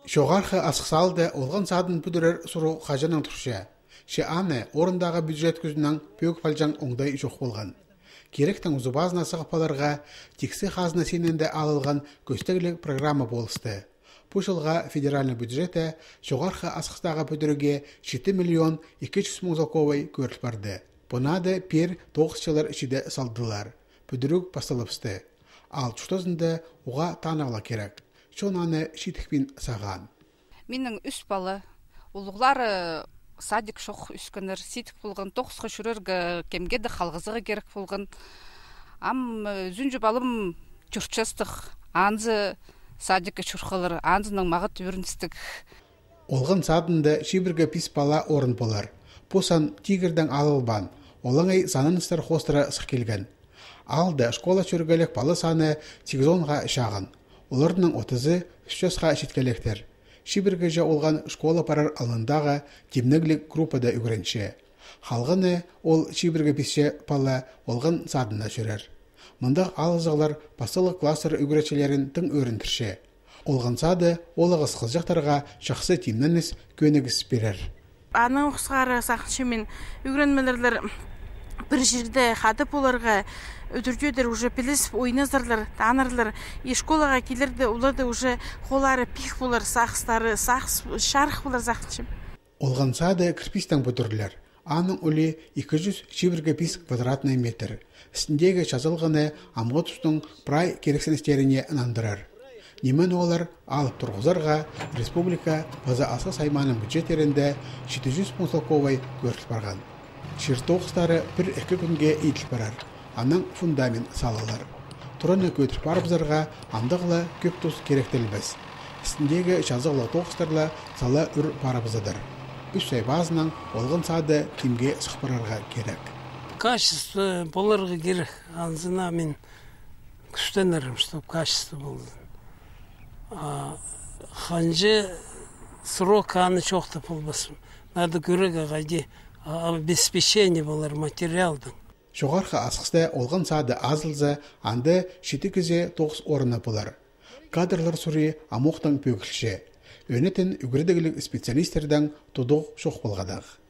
Жоғарғы асықсалды олған садын бүдірер сұру қажының тұршы. Ше аны орындағы бюджет күзінің пөк палжан оңдай жоқ болған. Керектің ұзыбазына сығыпаларға тексі қазына сененде алылған көстегілік программа болысты. Бұл жылға федеральный бюджеті жоғарғы асықстағы бүдіруге 7 миллион 200 мың залковай көріл барды. Бұнады пер 9 жылар ішіде салдылар. Бүдіруг басталыпсты. Ал чүтозында оға танағыла керек. Шонаны шитікпен саған. Менің үш балы, ұлығлары садик шоқ үскінір, ситік болған, тоқысқа жүрергі кемге де қалғызығы керек болған. Зүнжі балым жүрчестік, анзы садикы жүрқылыр, анзының мағыт өріністік. Олғын садында шибіргі пис бала орын болар. Бұсан тигірдің алылбан, олыңай саныныстар қостыра сық келген. Алды школа чөргелек балы саны 8-10-ға шағын. Олардың 30-ы 300-ға шеткелектер. Шибіргі жа олған школа парар алындағы темніглік группада үгірінші. Халғыны ол шибіргі писше пала олған садына жүрер. Мұндақ алызығылар басылық кластыр үгіречелерін тың өріндірше. Олған сады олығыз қызжақтарға жақсы темніңіз көнігіз берер. Аның ұқсығары сақыншы мен үгіренмелерлер бір жерде қадып оларға өдірдедер уже пілісіп ойназарлар, танарлар, ешколаға келерді, оларды уже қолары пих болар, сақыстары, шарық болар сақыншым. Олған сады кірпістің бұдырлар. Аның үлі 200 квадратный метр. Үстіндегі жазылғаны амғы тұстың прай керексеністеріне ынандырар. Немен олар алып тұрғызарға республика база асы сайманың бюджеттерінде 700 мың залковай көріл барған. Шертоғыстары 1-2 күнге етіл барар. Аның фундамент салылар. Тұрыны көтір барбызарға андығыла көп тұз керектелбіз. Үстіндегі жазығыла тоғыстарла сала үр барабызыдыр. Үш ай базынан олғын сады кемге сұқпарарға керек. Качество боларға керек. Анзына мен күштенерім, чтоб качество болды. Ханжы срок аны чоқты болбасын. Надо көрегі ғайде обеспечение болар материалдың. Жоғарғы асықсты олған сады азылзы анды 7-9 орына болар. Кадрлар сүрі амуқтың пөгілші. Өнетін үгірдігілік специалистердің тұдық шоқ болғадағы.